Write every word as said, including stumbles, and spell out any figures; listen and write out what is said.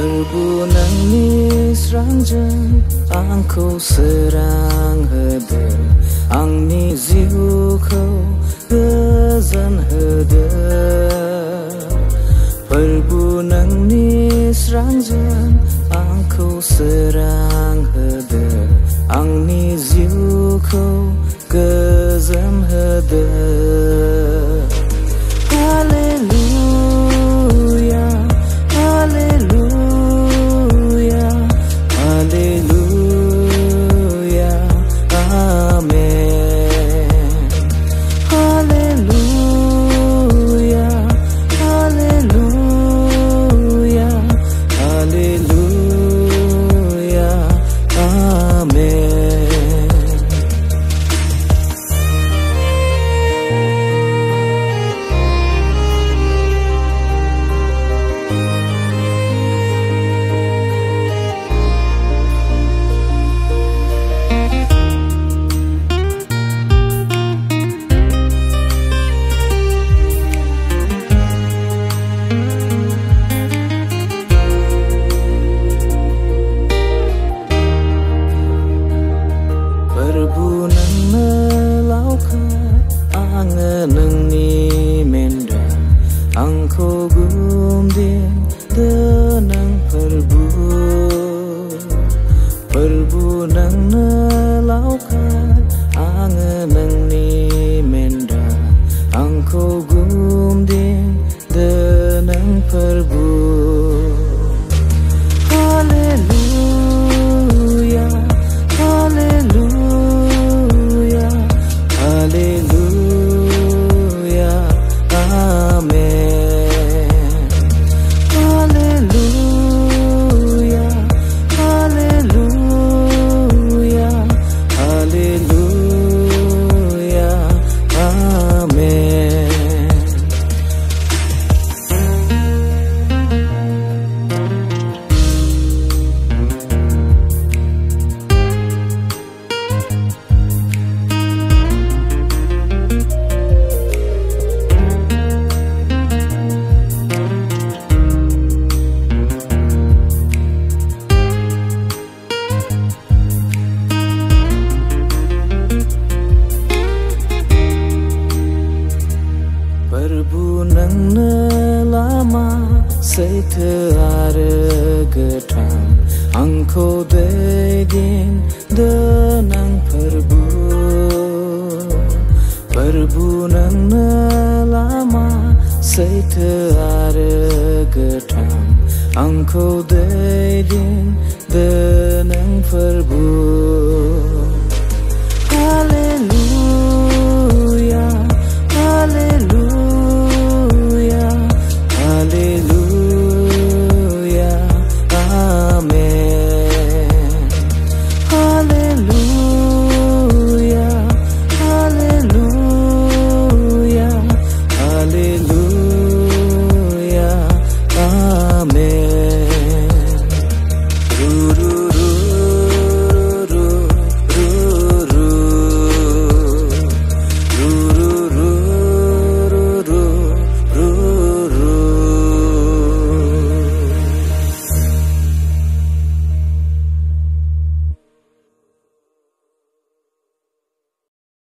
Perbu nangis ranjang angkau serang hede angni ziukau gezan hede Perbu nangis ranjang angkau serang hede angni ziukau gezan hede Haleluya Haleluya Haleluya Amen Haleluya Haleluya Haleluya Amen Angko gumdin tenang perbu Perbu nang nelaukan angenang ni menda Angko gumdin tenang perbu Haleluya Haleluya Haleluya Amen Perbu nang nelama seite are getang angko dedin denang perbu Perbu nang nelama seite are getang angko dedin denang perbu